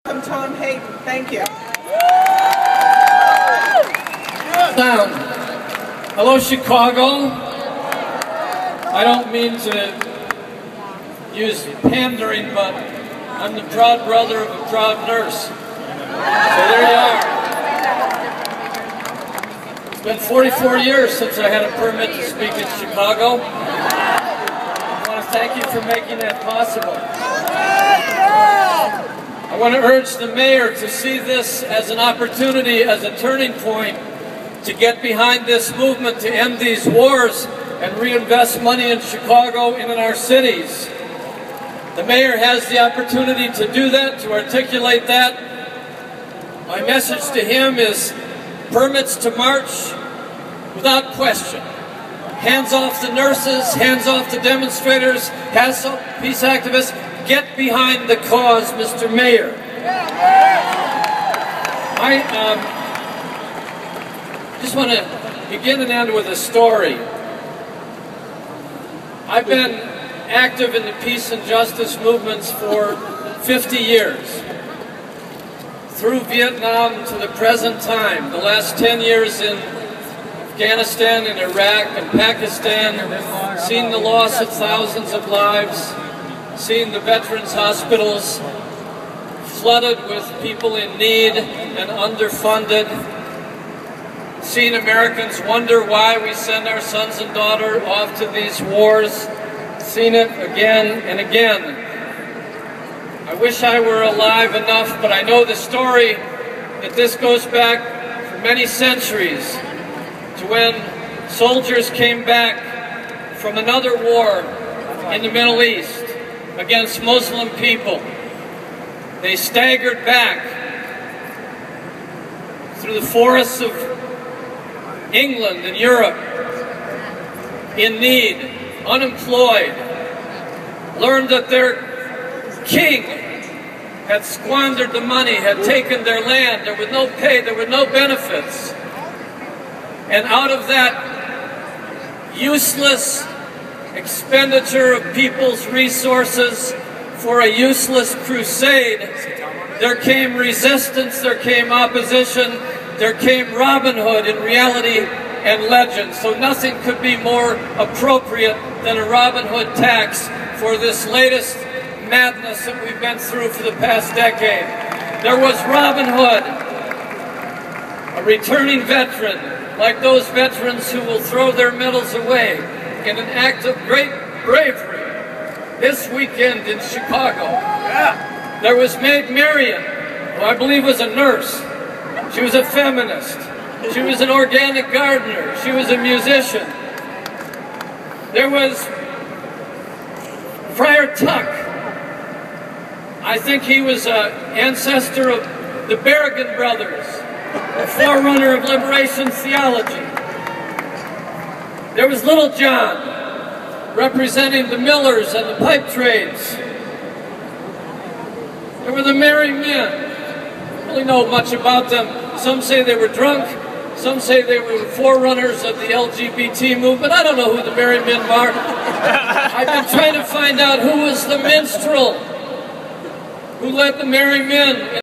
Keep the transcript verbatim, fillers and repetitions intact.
Welcome, Tom Hayden. Thank you. Down. Hello, Chicago. I don't mean to use pandering, but I'm the proud brother of a proud nurse. So there you are. It's been forty-four years since I had a permit to speak in Chicago. I want to thank you for making that possible. I want to urge the mayor to see this as an opportunity, as a turning point, to get behind this movement to end these wars and reinvest money in Chicago and in our cities. The mayor has the opportunity to do that, to articulate that. My message to him is permits to march without question. Hands off the nurses, hands off the demonstrators, hands off peace activists. Get behind the cause, Mister Mayor. I um, just want to begin and end with a story. I've been active in the peace and justice movements for fifty years. Through Vietnam to the present time, the last ten years in Afghanistan and Iraq and Pakistan, seen the loss of thousands of lives, seen the veterans' hospitals flooded with people in need and underfunded, seen Americans wonder why we send our sons and daughters off to these wars, seen it again and again. I wish I were alive enough, but I know the story that this goes back for many centuries to when soldiers came back from another war in the Middle East against Muslim people. They staggered back through the forests of England and Europe in need, unemployed, learned that their king had squandered the money, had taken their land, there was no pay, there were no benefits. And out of that useless expenditure of people's resources for a useless crusade, there came resistance, there came opposition, there came Robin Hood in reality and legend. So nothing could be more appropriate than a Robin Hood tax for this latest madness that we've been through for the past decade. There was Robin Hood, a returning veteran, like those veterans who will throw their medals away in an act of great bravery this weekend in Chicago. Yeah. There was Maid Marian, who I believe was a nurse. She was a feminist. She was an organic gardener. She was a musician. There was Friar Tuck. I think he was an ancestor of the Berrigan brothers, a forerunner of liberation theology. There was Little John, representing the millers and the pipe trades. There were the merry men. I don't really know much about them. Some say they were drunk. Some say they were forerunners of the L G B T movement. I don't know who the merry men are. I've been trying to find out who was the minstrel who led the merry men.